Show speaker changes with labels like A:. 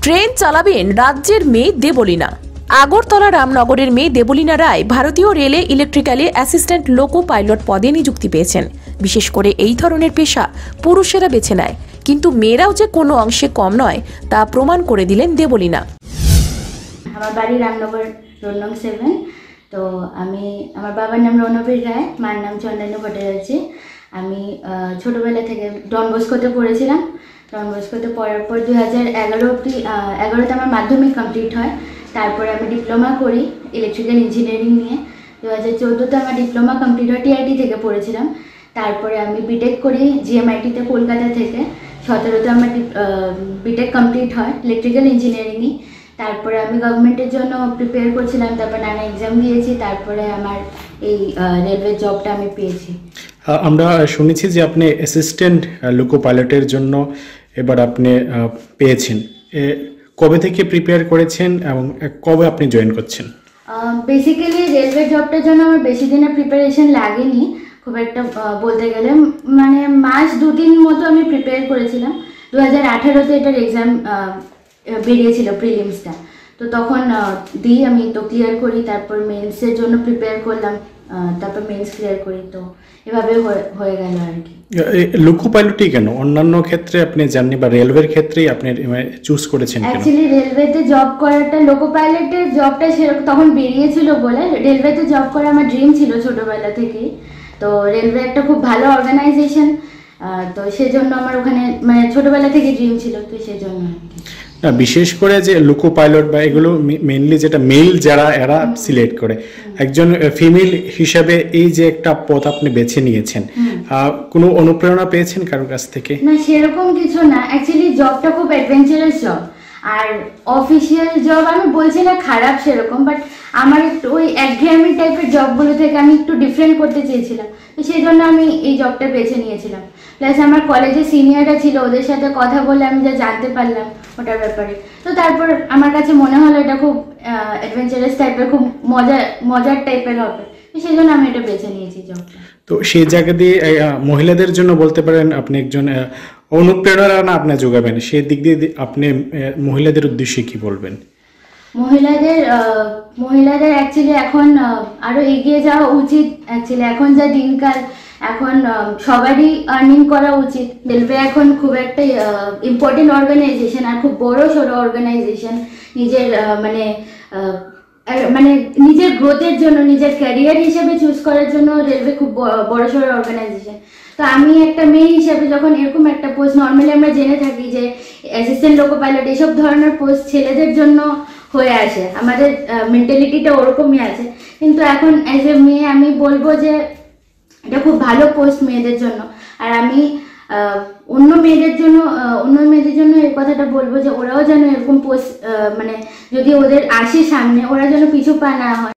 A: Train চালাবেন রাজ্যের মেয়ে দেবলীনা। আগরতলা রামনগরের মেয়ে দেবলীনা রায় ভারতীয় রেলে ইলেকট্রিক্যালে অ্যাসিস্ট্যান্ট লোকো পাইলট পদে নিযুক্তি পেয়েছেন। বিশেষ করে এই ধরনের পেশা পুরুষেরা বেছে নেয়, কিন্তু মেয়েরাও যে কোনো অংশে কম নয় তা প্রমাণ করে দিলেন দেবলীনা।
B: আমার বাড়ি রামনগর রোড নং 7। তো আমার বাবার নাম রণবীর রায়, মার নাম চন্দ্রানী ভট্টাচার্য। আমি ছোটোবেলা থেকে ডন বস্কোতে পড়েছিলাম। ডন বস্কোতে পড়ার পর 2011-তে আমার মাধ্যমিক কমপ্লিট হয়। তারপরে আমি ডিপ্লোমা করি ইলেকট্রিক্যাল ইঞ্জিনিয়ারিং নিয়ে। 2014-তে আমার ডিপ্লোমা কমপ্লিট হয়, টিআইটি থেকে পড়েছিলাম। তারপরে আমি বিটেক করি জিএমআইটিতে কলকাতা থেকে। 2017-তে আমার বিটেক কমপ্লিট হয় ইলেকট্রিক্যাল ইঞ্জিনিয়ারিংয়ে। তারপরে আমি গভর্নমেন্টের জন্য প্রিপেয়ার করছিলাম, তারপর নানা এক্সাম দিয়েছি। তারপরে আমার এই রেলওয়ে জবটা আমি পেয়েছি।
C: আমরা শুনেছি যে আপনি অ্যাসিস্ট্যান্ট লোকো পাইলটের জন্য এবার আপনি পেয়েছেন। কবে থেকে প্রিপেয়ার করেছেন এবং কবে আপনি জয়েন করছেন?
B: বেসিক্যালি রেলওয়ে জবটার জন্য আমার বেশি দিনের প্রিপারেশন লাগেনি খুব একটা, বলতে গেলে মানে মাস 2-3 মতো আমি প্রিপেয়ার করেছিলাম। 2018-তে এটার এক্সাম বেরিয়েছিল প্রিলিমসটা, তো তখন দিই আমি, তো ক্লিয়ার করি। তারপর মেন্সের জন্য প্রিপেয়ার করলাম, তারপর মেন্স ক্লিয়ার করি। তো এভাবে হয়ে গেল আর কি।
C: লোকো পাইলটই কেন, অন্যান্য ক্ষেত্রে আপনি জাননি বা রেলওয়ের ক্ষেত্রেই আপনি চুজ করেছেন কেন?
B: অ্যাকচুয়ালি রেলওয়েতে জব করাটা, লোকো পাইলটের জবটা সেরকম তখন বেরিয়েছিল বলে রেলওয়েতে জব করা আমার ড্রিম ছিল ছোটোবেলা থেকেই। তো রেলওয়ে একটা খুব ভালো অর্গানাইজেশন, তো সেজন্য আমার ওখানে মানে ছোটোবেলা থেকে ড্রিম ছিল, তো সেজন্য আর কি।
C: না, বিশেষ করে যে লোকো পাইলট বা এগুলো মেইনলি যেটা মেল যারা এরা সিলেক্ট করে, একজন ফিমেল হিসাবে এই যে একটা পথ আপনি বেছে নিয়েছেন, কোনো অনুপ্রেরণা পেয়েছেন কারোর কাছ থেকে?
B: না, সেরকম কিছু না। অ্যাকচুয়ালি জবটা খুব অ্যাডভেঞ্চারাস জব, আর অফিসিয়াল জব আমি বলছি না খারাপ সেরকম, বাট আমার একটু ওই একঘেয়েমি টাইপের জবগুলো থেকে আমি একটু ডিফারেন্ট করতে চেয়েছিলাম, তো সেই জন্য আমি এই জবটা বেছে নিয়েছিলাম। প্লাস আমার কলেজে সিনিয়ররা ছিল, ওদের সাথে কথা বলে আমি যা জানতে পারলাম ওটার ব্যাপারে, তো তারপর আমার কাছে মনে হলো এটা খুব অ্যাডভেঞ্চারাস টাইপের, খুব মজার টাইপের হবে, তো সেই জন্য আমি এটা বেছে নিয়েছি জবটা।
C: তো সেই জায়গা দিয়ে মহিলাদের জন্য বলতে পারেন আপনি একজন অনুপ্রেরণা আপনি যোগাবেন, সেই দিক দিয়ে আপনি মহিলাদের উদ্দেশ্যে কি বলবেন?
B: মহিলাদের অ্যাকচুয়ালি এখন আরো এগিয়ে যাওয়া উচিত। অ্যাকচুয়ালি এখন যা দিনকাল, এখন সবারই আর্নিং করা উচিত। রেলওয়ে এখন খুব একটা ইম্পর্টেন্ট অর্গানাইজেশন, আর খুব বড় সড়ো অর্গানাইজেশন। নিজের মানে নিজের গ্রোথের জন্য, নিজের ক্যারিয়ার হিসেবে চুজ করার জন্য রেলওয়ে খুব বড় সড়ো অর্গানাইজেশন। তো আমি একটা মেয়ে হিসেবে যখন এরকম একটা পোস্ট, নর্মালি আমরা জেনে থাকি যে অ্যাসিস্ট্যান্ট লোকো পাইলট এসব ধরনের পোস্ট ছেলেদের জন্য হয়ে আসে, আমাদের মেন্টালিটিটা ওরকমই আছে। কিন্তু এখন অ্যাজ এ মেয়ে আমি বলবো যে এটা খুব ভালো পোস্ট মেয়েদের জন্য। আর আমি অন্য মেয়েদের জন্য এই কথাটা বলবো যে ওরাও যেন এরকম পোস্ট, মানে যদি ওদের আসে সামনে, ওরা যেন পিছু পা না হয়।